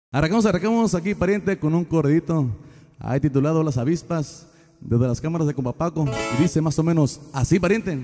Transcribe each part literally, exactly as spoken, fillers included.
Arrancamos, arrancamos aquí, pariente, con un corridito ahí titulado Las Avispas, desde las cámaras de compa Paco, y dice más o menos así, pariente.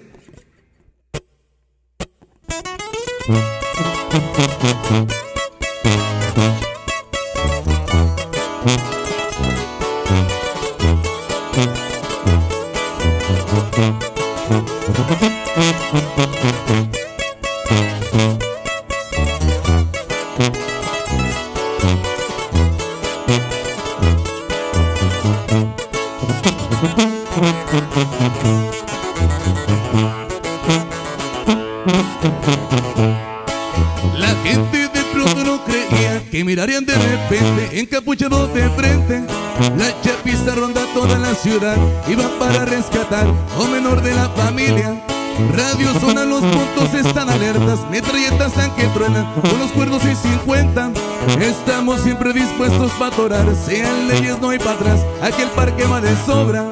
La gente de pronto no creía que mirarían de repente encapuchados de frente. La chapiza ronda toda la ciudad y va para rescatar a un menor de la familia. Radio suenan, los puntos están alertas, metralletas que truenan con los cuernos y cincuenta. Estamos siempre dispuestos para atorar, sean leyes no hay para atrás, aquel parque va de sobra.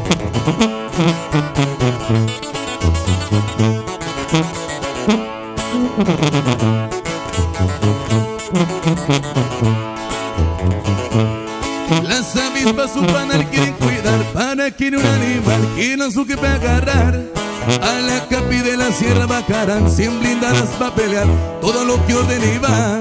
Las avispas su panal quieren cuidar para que un animal que no suque para agarrar. A la capi de la sierra bajarán, cien blindadas pa' pelear todo lo que ordene y va.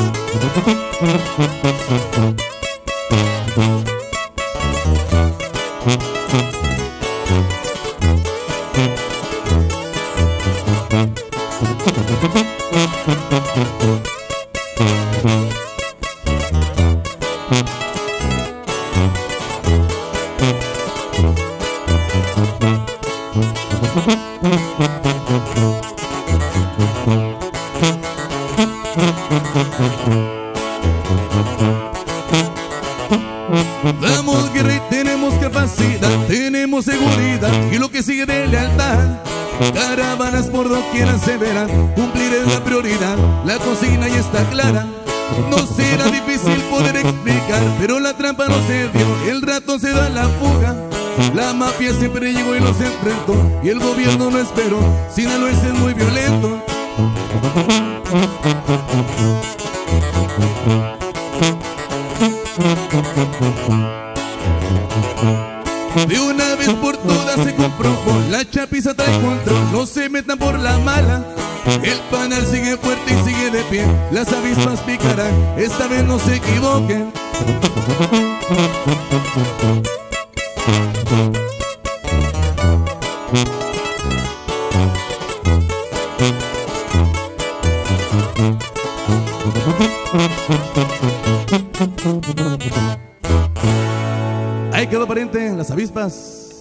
Damos guerra y tenemos capacidad, tenemos seguridad y lo que sigue de lealtad. Caravanas por doquier se verán, cumplir es la prioridad, la consigna ya está clara. No será difícil poder explicar, pero la trampa no se dio, el ratón se da la fuga. La mafia siempre llegó y los enfrentó, y el gobierno no esperó, Sinaloense es muy violento. De una vez por todas se comprobó, la chapiza trae control, no se metan por la mala. El panal sigue fuerte y sigue de pie, las avispas picarán, esta vez no se equivoquen. Ahí quedó, pariente, Las Avispas.